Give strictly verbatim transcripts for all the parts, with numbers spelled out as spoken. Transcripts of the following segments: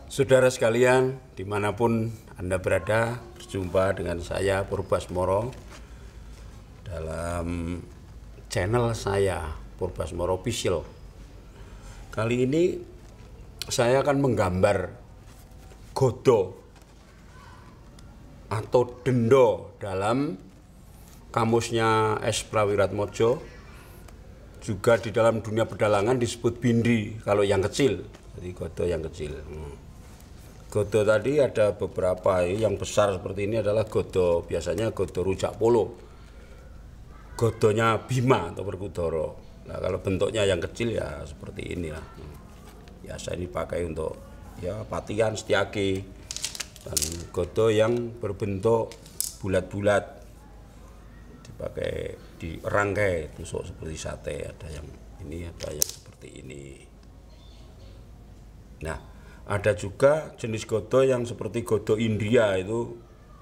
Saudara sekalian, dimanapun Anda berada, berjumpa dengan saya Purbasmoro dalam channel saya Purbasmoro Official. Kali ini saya akan menggambar godo atau dendo dalam kamusnya S. Prawiratmojo, juga di dalam dunia pedalangan disebut bindi kalau yang kecil, jadi godo yang kecil. Godo tadi ada beberapa, yang besar seperti ini adalah godo, biasanya godo rujak polo, godonya Bima atau Werkudara. Nah, kalau bentuknya yang kecil ya seperti ini lah. Biasa ini pakai untuk ya patian, setiaki, dan godo yang berbentuk bulat-bulat dipakai di rangkai tusuk seperti sate. Ada yang ini, ada yang seperti ini. Nah, ada juga jenis godo yang seperti godo India, itu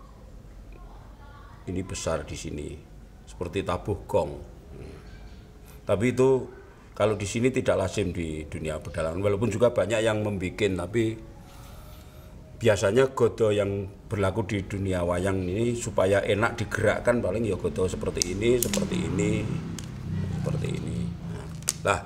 ini besar di sini seperti tabuh gong. Hmm. Tapi itu kalau di sini tidak lazim di dunia pedalangan, walaupun juga banyak yang membuat, tapi biasanya godo yang berlaku di dunia wayang ini supaya enak digerakkan paling ya godo seperti ini, seperti ini, seperti ini. Nah,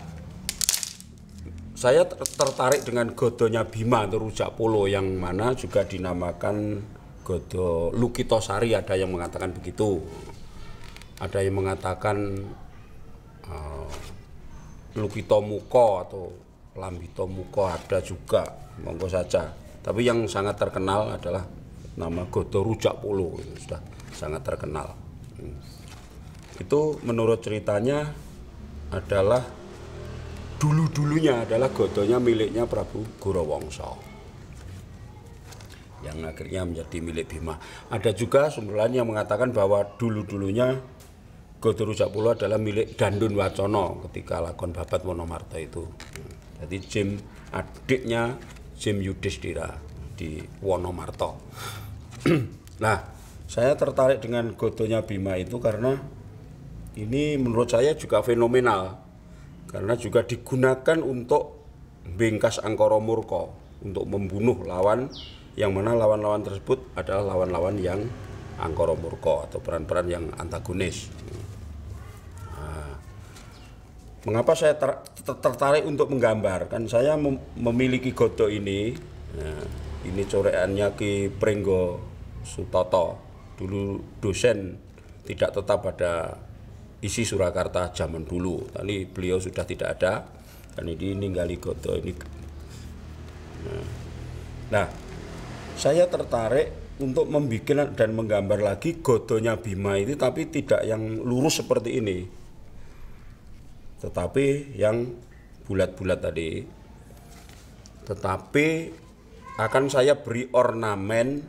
saya tertarik dengan godonya Bima atau rujak polo, yang mana juga dinamakan godo Lukitosari. Ada yang mengatakan begitu, ada yang mengatakan uh, Lukitomuko atau Lambitomuko, ada juga, monggo saja. Tapi yang sangat terkenal adalah nama godo rujak polo, itu sudah sangat terkenal. Hmm. Itu menurut ceritanya adalah dulu-dulunya adalah godonya miliknya Prabu Gorawangsa, yang akhirnya menjadi milik Bima. Ada juga sumber lain yang mengatakan bahwa dulu-dulunya godo rujak polo adalah milik Dandun Wacono ketika lakon Babat Wonomarta itu. Jadi Jim, adiknya Jim Yudhistira di Wonomarta. Nah, saya tertarik dengan godonya Bima itu karena ini menurut saya juga fenomenal, karena juga digunakan untuk bengkas Angkara Murka, untuk membunuh lawan, yang mana lawan-lawan tersebut adalah lawan-lawan yang Angkara Murka atau peran-peran yang antagonis. Nah, mengapa saya ter ter tertarik untuk menggambar? Kan saya mem memiliki godo ini. Nah, ini corekannya Ki Pringgo Sutoto, dulu dosen tidak tetap pada I S I Surakarta zaman dulu. Tadi beliau sudah tidak ada, dan ini ninggali godo ini. Nah, nah, saya tertarik untuk membuat dan menggambar lagi godonya Bima ini, tapi tidak yang lurus seperti ini, tetapi yang bulat-bulat tadi. Tetapi akan saya beri ornamen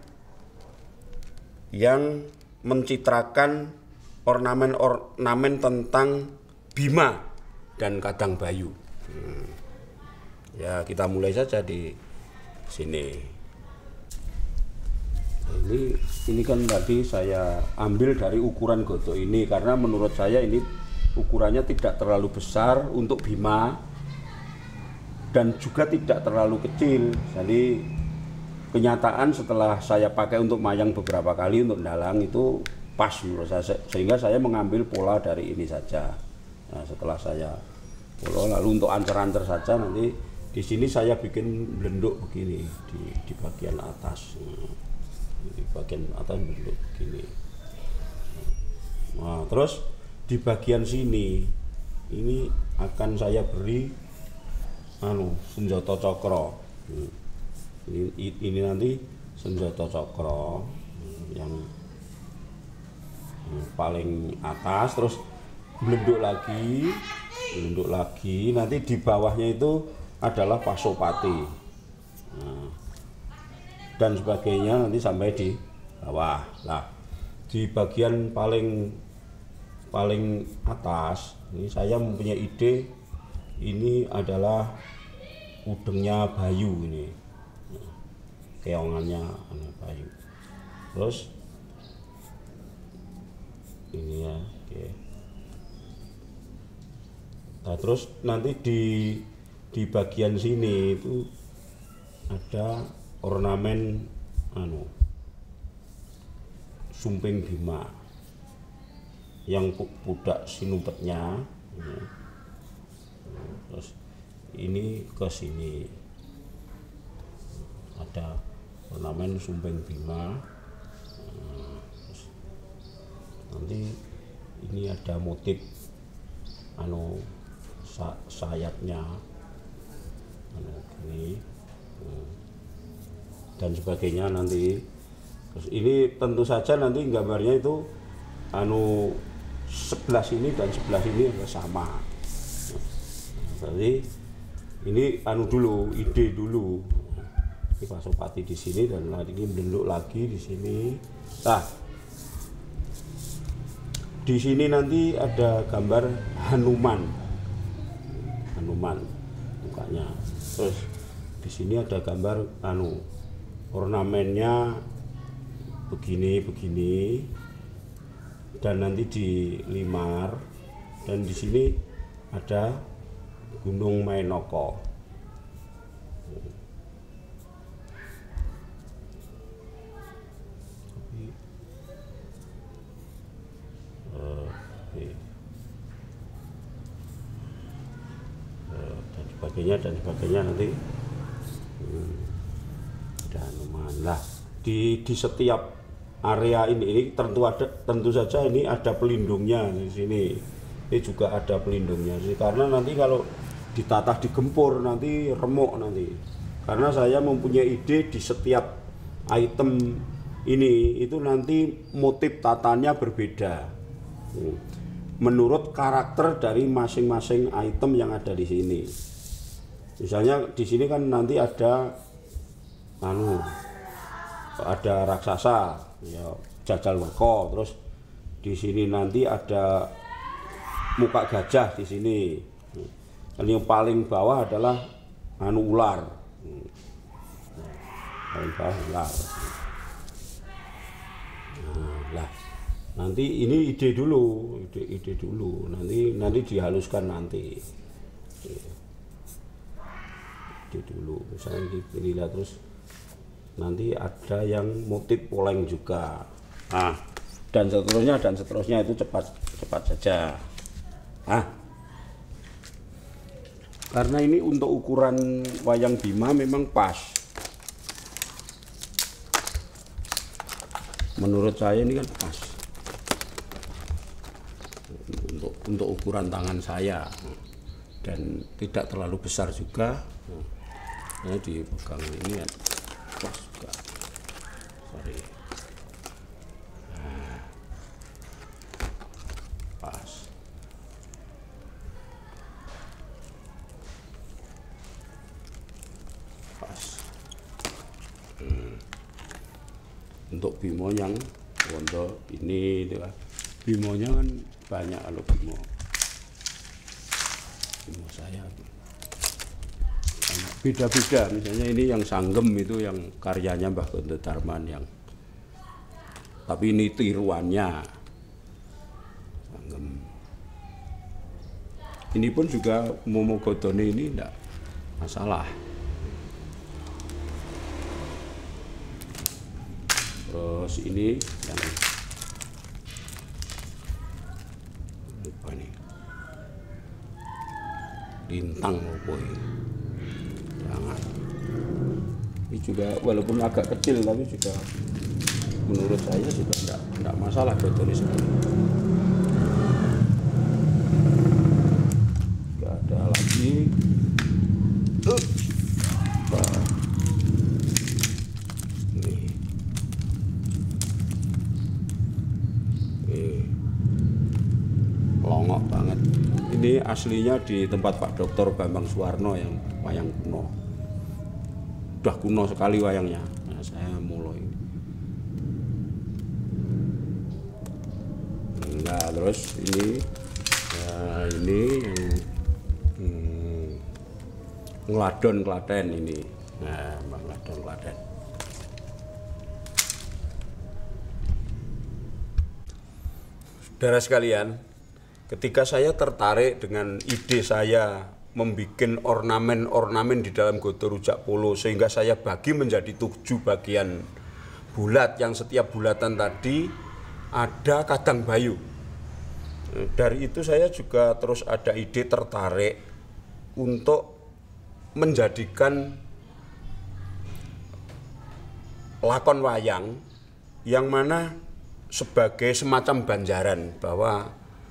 yang mencitrakan ornamen-ornamen tentang Bima dan Kadang Bayu. Hmm. Ya, kita mulai saja di sini. Ini ini kan tadi saya ambil dari ukuran godo ini karena menurut saya ini ukurannya tidak terlalu besar untuk Bima dan juga tidak terlalu kecil. Jadi kenyataan setelah saya pakai untuk mayang beberapa kali untuk dalang itu pas menurut saya, sehingga saya mengambil pola dari ini saja. Nah, setelah saya pola, lalu untuk ancer-ancer saja nanti di sini saya bikin blenduk begini di, di bagian atas, di bagian atas blenduk begini. Nah, terus di bagian sini ini akan saya beri anu senjata cakra. Ini, ini nanti senjata cakra yang paling atas, terus blenduk lagi, blenduk lagi, nanti di bawahnya itu adalah Pasopati, nah, dan sebagainya nanti sampai di bawah. Nah, di bagian paling paling atas ini saya mempunyai ide, ini adalah udengnya Bayu, ini keongannya Bayu, terus ini ya, oke. Nah, terus nanti di di bagian sini itu ada ornamen anu sumping Bima yang pudak sinumpetnya, ya. Terus ini ke sini ada ornamen sumping Bima. Terus nanti ini ada motif anu sa sayapnya, anu ini dan sebagainya nanti. Terus ini tentu saja nanti gambarnya itu anu sebelah sini dan sebelah sini sama. Jadi ini anu dulu, ide dulu. Ini Pasopati di sini dan nanti ini bentuk lagi di sini. Nah, di sini nanti ada gambar Hanuman, Hanuman mukanya. Terus di sini ada gambar anu ornamennya begini begini. Dan nanti di limar dan di sini ada Gunung Mainoko. Uh, uh, dan sebagainya dan sebagainya nanti hmm, dan lah di di setiap area ini, ini tentu ada tentu saja ini ada pelindungnya di sini. Ini juga ada pelindungnya sih, karena nanti kalau ditatah digempur nanti remuk nanti. Karena saya mempunyai ide di setiap item ini itu nanti motif tatanya berbeda. Menurut karakter dari masing-masing item yang ada di sini. Misalnya di sini kan nanti ada anu ada raksasa, ya jajal werko, terus di sini nanti ada muka gajah di sini. Dan yang paling bawah adalah anu ular. Paling bawah ular. Nah, lah nanti ini ide dulu, ide ide dulu. Nanti nanti dihaluskan nanti. Ide dulu. Misalnya ini lihat terus. Nanti ada yang motif poleng juga, nah dan seterusnya dan seterusnya itu cepat cepat saja. Ah, karena ini untuk ukuran wayang Bima memang pas. Menurut saya ini kan pas untuk untuk ukuran tangan saya dan tidak terlalu besar juga. Nah, dipegang ini ya. Pas juga, sorry, nah, pas, pas. Hmm. Untuk Bimo yang Wondo ini, Bimonya kan banyak kalau Bimo, Bimo saya. Beda-beda, misalnya ini yang Sanggem itu yang karyanya Mbah Gonto Darman yang, tapi ini tiruannya Sanggem. Ini pun juga Momogodone ini enggak masalah. Terus ini yang apa nih? Lintang apa ini? Jangan. Ini juga walaupun agak kecil tapi juga menurut saya juga enggak, enggak masalah buat tulis sekali. Enggak ada lagi. Uh. Ini. Ini. Longok banget. Ini aslinya di tempat Pak Doktor Bambang Suwarno yang wayang kuno. Udah kuno sekali wayangnya. Nah, saya mulai. Nah, terus ini, nah, ini hmm, Ngladon Klaten ini. Nah, Ngladon Klaten. Saudara sekalian, ketika saya tertarik dengan ide saya membuat ornamen-ornamen di dalam Godo Rujak Polo, sehingga saya bagi menjadi tujuh bagian bulat yang setiap bulatan tadi ada kadang bayu. Dari itu saya juga terus ada ide tertarik untuk menjadikan lakon wayang yang mana sebagai semacam banjaran bahwa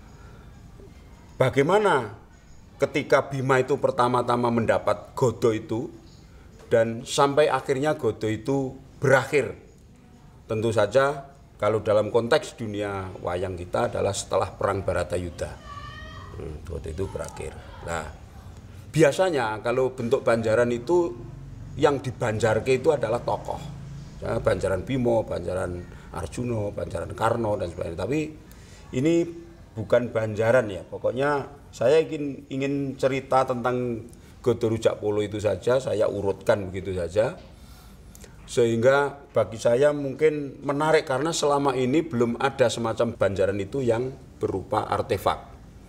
bagaimana ketika Bima itu pertama-tama mendapat Godo itu dan sampai akhirnya Godo itu berakhir. Tentu saja kalau dalam konteks dunia wayang kita adalah setelah perang Baratayuda. Hmm, Godo itu berakhir. Nah, biasanya kalau bentuk banjaran itu yang dibanjarke itu adalah tokoh. Ya, Banjaran Bimo, Banjaran Arjuna, Banjaran Karno dan sebagainya. Tapi ini bukan banjaran ya. Pokoknya saya ingin ingin cerita tentang Godo Rujak Polo itu saja, saya urutkan begitu saja. Sehingga bagi saya mungkin menarik karena selama ini belum ada semacam banjaran itu yang berupa artefak.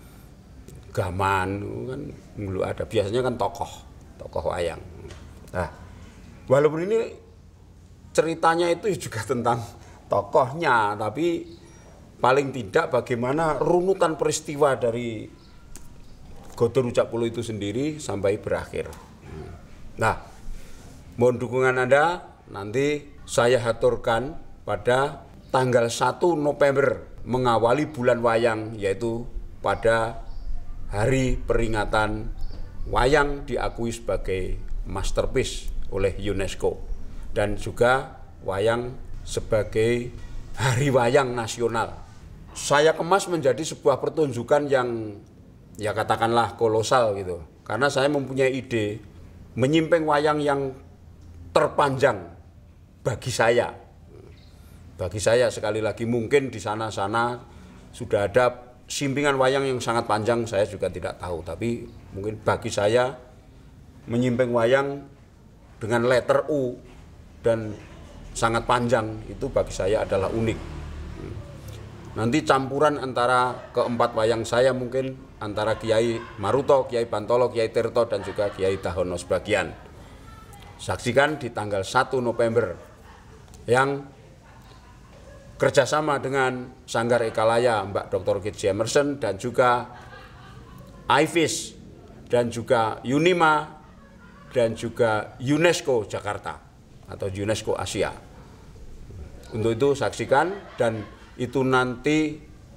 Gaman kan belum ada. Biasanya kan tokoh, tokoh wayang. Nah, walaupun ini ceritanya itu juga tentang tokohnya, tapi paling tidak bagaimana runutan peristiwa dari Godo Rujak Polo itu sendiri sampai berakhir. Nah, mohon dukungan Anda, nanti saya aturkan pada tanggal satu November mengawali bulan wayang, yaitu pada hari peringatan wayang diakui sebagai masterpiece oleh UNESCO. Dan juga wayang sebagai hari wayang nasional. Saya kemas menjadi sebuah pertunjukan yang ya katakanlah kolosal gitu. Karena saya mempunyai ide menyimpeng wayang yang terpanjang bagi saya. Bagi saya sekali lagi mungkin di sana-sana sudah ada simpingan wayang yang sangat panjang, saya juga tidak tahu. Tapi mungkin bagi saya menyimpeng wayang dengan letter U dan sangat panjang itu bagi saya adalah unik. Nanti campuran antara keempat wayang saya mungkin antara Kiai Maruto, Kiai Bantolo, Kiai Tirto dan juga Kiai Dahono sebagian. Saksikan di tanggal satu November yang kerjasama dengan Sanggar Ekalaya Mbak Doktor K J Emerson dan juga I F I S dan juga Unima dan juga UNESCO Jakarta atau UNESCO Asia. Untuk itu saksikan, dan itu nanti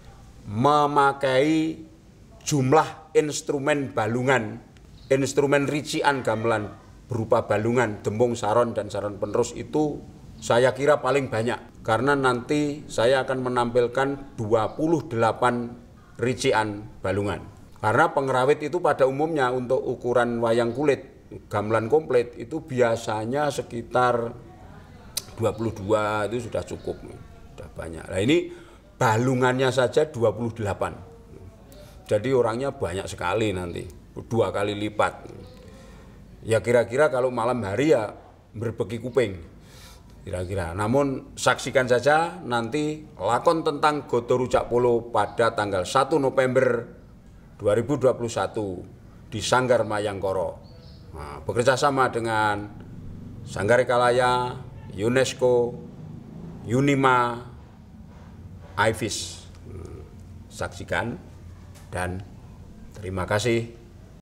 memakai jumlah instrumen balungan, instrumen rician gamelan berupa balungan, dembung, saron dan saron penerus itu saya kira paling banyak. Karena nanti saya akan menampilkan dua puluh delapan rician balungan. Karena pengerawit itu pada umumnya untuk ukuran wayang kulit gamelan komplit itu biasanya sekitar dua puluh dua itu sudah cukup, sudah banyak. Nah ini balungannya saja dua puluh delapan. Jadi orangnya banyak sekali nanti, dua kali lipat. Ya kira-kira kalau malam hari ya berbeki kuping. Kira-kira. Namun saksikan saja nanti lakon tentang Godo Rujak Polo pada tanggal satu November dua ribu dua puluh satu di Sanggar Mayangkara. Nah, bekerja sama dengan Sanggar Ekalaya, UNESCO, Unima, I F I S. Saksikan dan terima kasih.